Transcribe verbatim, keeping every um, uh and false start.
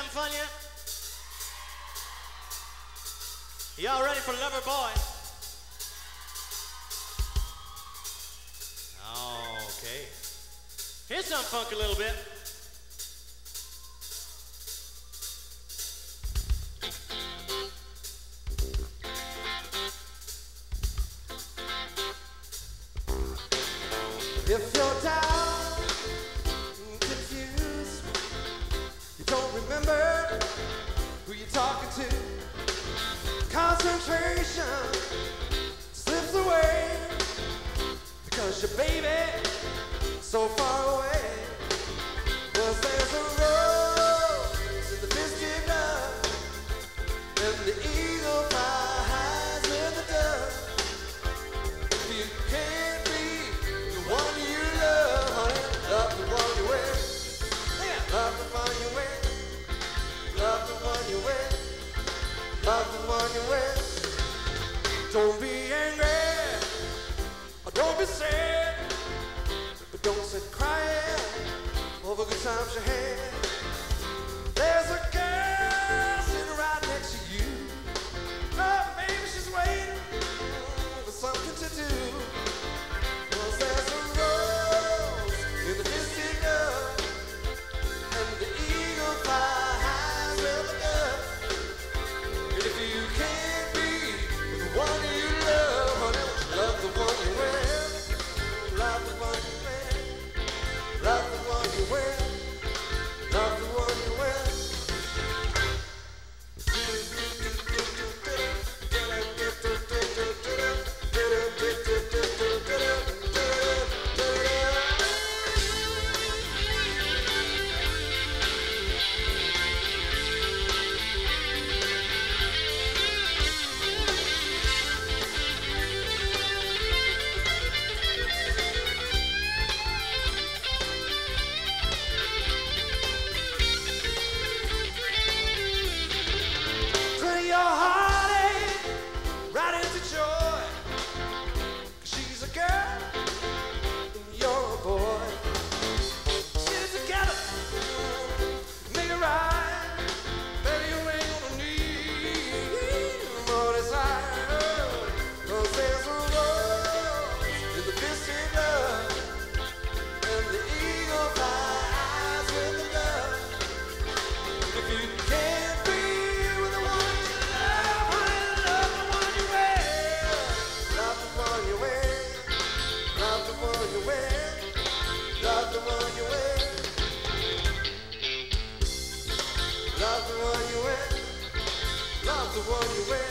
having fun yet? Y'all ready for Loverboy? Okay. Here's some funk a little bit. If you're down, confused, you don't remember who you're talking to, concentration slips away because your baby so far away. Cause there's a rose in the biscuit nut, and the eagle flies in the dust. If you can't be the one you love, honey, love the one you wear. Love the one you wear. Love the one you wear. Love the one you wear. Don't be angry, or don't be sad, but don't sit crying over good times you had. There's a girl sitting right next to you. Oh, maybe she's waiting for something to do. Cause there's a rose in the biscuit nut, and the eagle flies in the dust. And if you can't be with the one you love, honey, love the one you wear. Love the one you wear. Love the one you wear. Love the one you wear. Turn your heartache right into joy. 'Cause she's a girl and you're a boy. Get it together, make it right. Baby, you ain't gonna need no more desire. 'Cause there's a rose in the biscuit nut, and the eagle flies in the dust. If you can't be with the one you love, honey, love the one you wear. Love the one you wear. Love the one you wear. Love the one you wear. Love the one you wear. Love the one you wear.